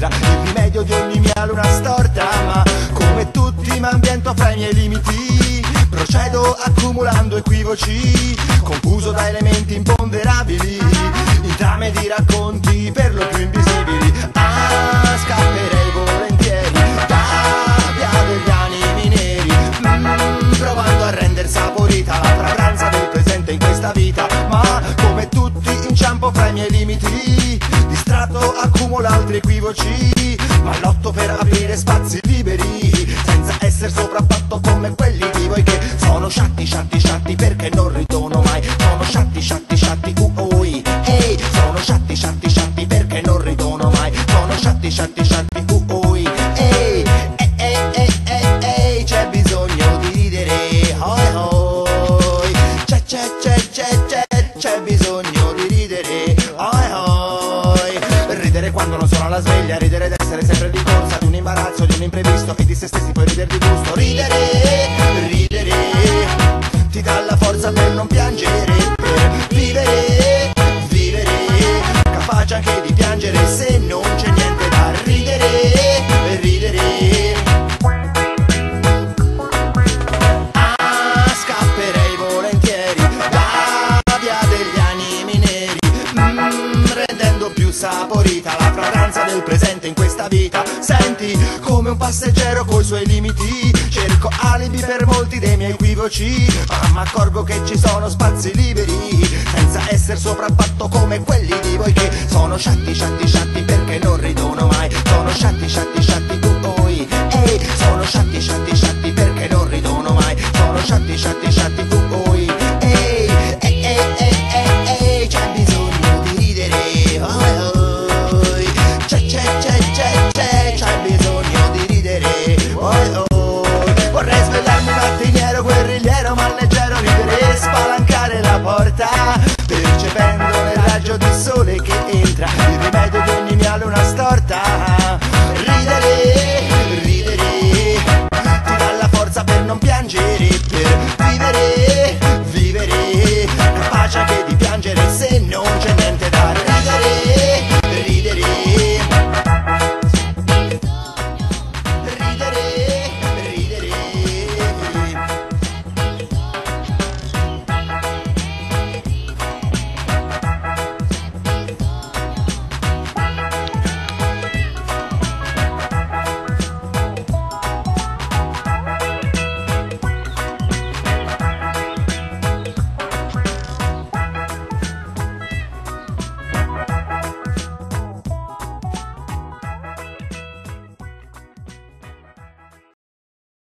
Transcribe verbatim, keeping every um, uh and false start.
entra, il rimedio di ogni miele una storta. Ma come tutti m'ambiento fra i miei limiti, procedo accumulando equivoci, confuso da elementi imponderabili, in trame di racconti per lo più invisibili. Ah, scapperei volentieri da via degli animi neri, mm, provando a render saporita la fragranza del presente in questa vita. Ma come tutti inciampo fra i miei limiti, distratto accumulo altri equivoci, ma lotto per aprire spazi liberi, senza essere sopraffatto come quelli di voi che sono sciatti, sciatti, sciatti perché non ridono mai. Sono sciatti, sciatti, sciatti, uh, oi, ehi, sono sciatti, sciatti, sciatti perché non ridono mai. Sono sciatti, sciatti, sciatti, uh, oi, ehi, ehi, ehi, ehi, ehi, c'è bisogno di ridere, oi, oi, c'è, c'è, c'è, c'è, c'è, c'è bisogno di ridere, oi, oi, ridere quando non sono alla sveglia, ridere d'essere sempre di corsa, di un imbarazzo, di un imprevisto e di se stessi poi ridere di gusto. Ridere, ridere, ti dà la forza per non piangere, per vivere, vivere, capace anche di piangere se non c'è niente da ridere, ridere. Ah, scapperei volentieri da via degli animi neri, mm, rendendo più saporita la fragranza del presente in questa vita. Senti, come un passeggero coi suoi limiti, cerco alibi per molti dei miei equivoci, ma mi accorgo che ci sono spazi liberi, senza essere sopraffatto come quelli di voi che sono sciatti, sciatti, sciatti perché non ridono mai. Sono sciatti, sciatti, sciatti, uh, oi, ehi, sono sciatti, sciatti, sciatti perché non ridono mai. Sono sciatti, sciatti, sciatti, uh, oi, ehi, ehi, ehi, ehi, ehi, ehi, c'è bisogno di ridere, oi, oi, c'è, c'è, c'è, c'è, c'è, c'è bisogno di ridere, oi, oi. Vorrei svegliarmi mattiniero, guerrigliero, ma leggero, ridere e spalancare la porta, percependo nel raggio di sole che entra il rimedio di ogni miele una storta. Ridere, ridere, ti dà la forza per non piangere, per